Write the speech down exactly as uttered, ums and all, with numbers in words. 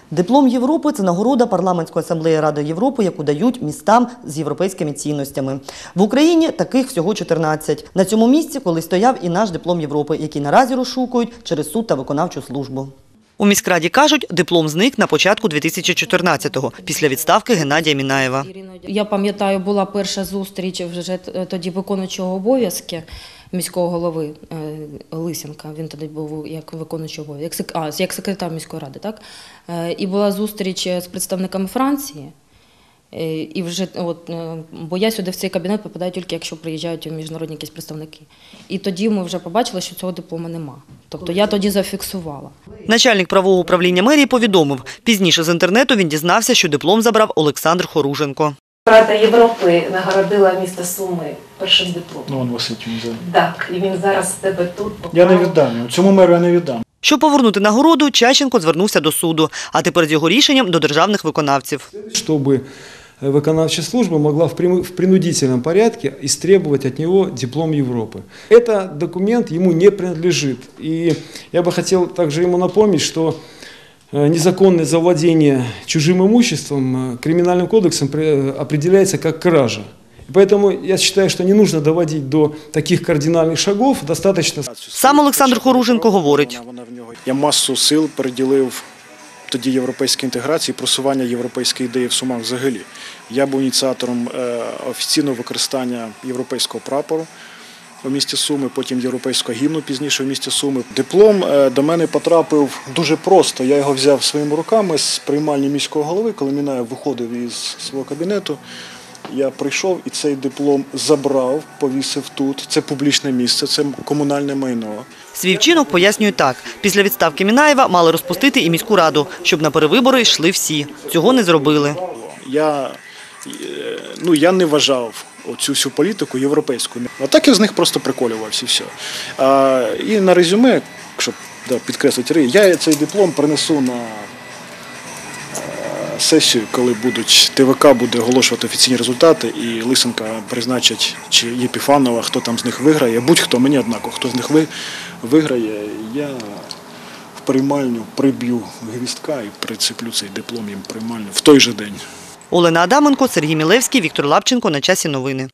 Диплом Європи – це нагорода Парламентської асамблеї Ради Європи, яку дають містам з європейськими цінностями. В Україні таких всього чотирнадцять. На цьому місці колись стояв і наш диплом Європи, який наразі розшукують через суд та виконавчу службу. У міськраді кажуть, диплом зник на початку дві тисячі чотирнадцятого, після відставки Геннадія Мінаєва. Я пам'ятаю, була перша зустріч вже тоді виконуючого обов'язки міського голови Лисенка. Він тоді був як виконуючий обов'язки, а, як секретар міської ради, так? І була зустріч з представниками Франції. І вже, от, бо я сюди в цей кабінет попадаю тільки, якщо приїжджають міжнародні якісь представники. І тоді ми вже побачили, що цього диплому нема. Тобто я тоді зафіксувала. Начальник правового управління мерії повідомив, пізніше з інтернету він дізнався, що диплом забрав Олександр Хоруженко. Рада Європи нагородила місто Суми першим дипломом. Ну, он висить він зараз. Так, і він зараз в тебе тут. Я не віддам його. Цьому меру я не віддам. Щоб повернути нагороду, Чащенко звернувся до суду, а тепер з його рішенням до державних виконавців. Щоб виконавча служба могла в принудительном порядке истребовать от него диплом Европы. Этот документ ему не принадлежит. И я бы хотел также ему напомнить, что незаконное завладение чужим имуществом Криминальным кодексом определяется как кража. И поэтому я считаю, что не нужно доводить до таких кардинальных шагов, достаточно... Сам Олександр Хоруженко говорить. Я масу сил приділив тоді європейській інтеграції, просування європейської ідеї в Сумах взагалі. Я був ініціатором офіційного використання європейського прапору у місті Суми, потім європейського гімну пізніше у місті Суми. Диплом до мене потрапив дуже просто. Я його взяв своїми руками з приймальні міського голови, коли Мінаєв виходив із свого кабінету. Я прийшов і цей диплом забрав, повісив тут. Це публічне місце, це комунальне майно. Свій вчинок пояснюють так. Після відставки Мінаєва мали розпустити і міську раду, щоб на перевибори йшли всі. Цього не зробили. Я, ну, я не вважав цю всю політику європейською. А так я з них просто приколювався і все. А, і на резюме, щоб да, підкреслити, я цей диплом принесу на сесію, коли будуть ТВК буде оголошувати офіційні результати, і Лисенка призначать, чи Єпіфанова, хто там з них виграє, будь-хто, мені однаково, хто з них виграє, я в приймальню приб'ю гвіздка і прицеплю цей диплом їм приймальню в той же день. Олена Адаменко, Сергій Мілевський, Віктор Лапченко. На часі новини.